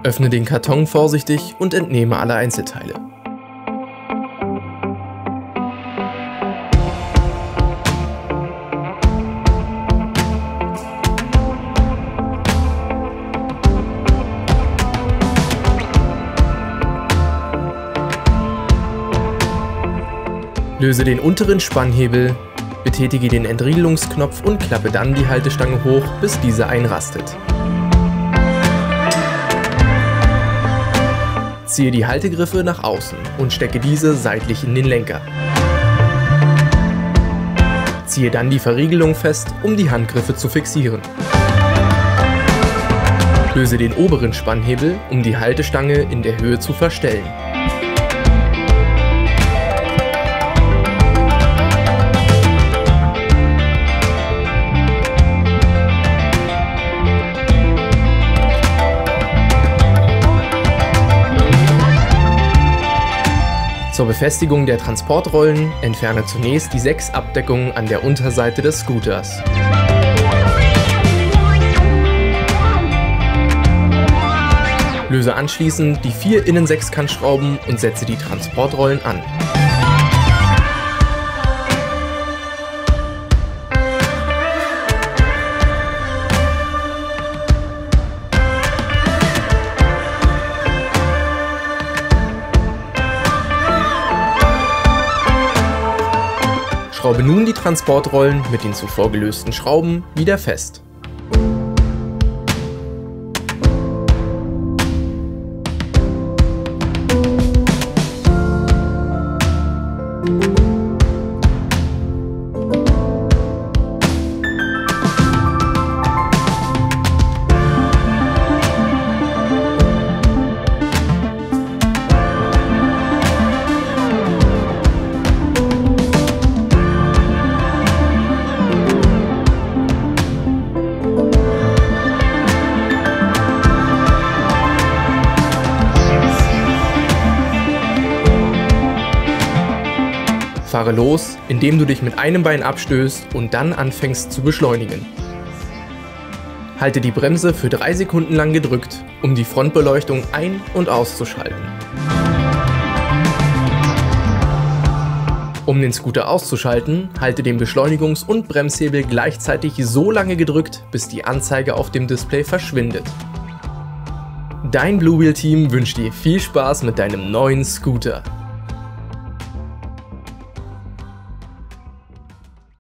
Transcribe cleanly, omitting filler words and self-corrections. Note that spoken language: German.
Öffne den Karton vorsichtig und entnehme alle Einzelteile. Löse den unteren Spannhebel, betätige den Entriegelungsknopf und klappe dann die Haltestange hoch, bis diese einrastet. Ziehe die Haltegriffe nach außen und stecke diese seitlich in den Lenker. Ziehe dann die Verriegelung fest, um die Handgriffe zu fixieren. Löse den oberen Spannhebel, um die Haltestange in der Höhe zu verstellen. Zur Befestigung der Transportrollen entferne zunächst die 6 Abdeckungen an der Unterseite des Scooters. Löse anschließend die 4 Innensechskantschrauben und setze die Transportrollen an. Schraube nun die Transportrollen mit den zuvor gelösten Schrauben wieder fest. Fahre los, indem du dich mit einem Bein abstößt und dann anfängst zu beschleunigen. Halte die Bremse für 3 Sekunden lang gedrückt, um die Frontbeleuchtung ein- und auszuschalten. Um den Scooter auszuschalten, halte den Beschleunigungs- und Bremshebel gleichzeitig so lange gedrückt, bis die Anzeige auf dem Display verschwindet. Dein Blue Wheel Team wünscht dir viel Spaß mit deinem neuen Scooter.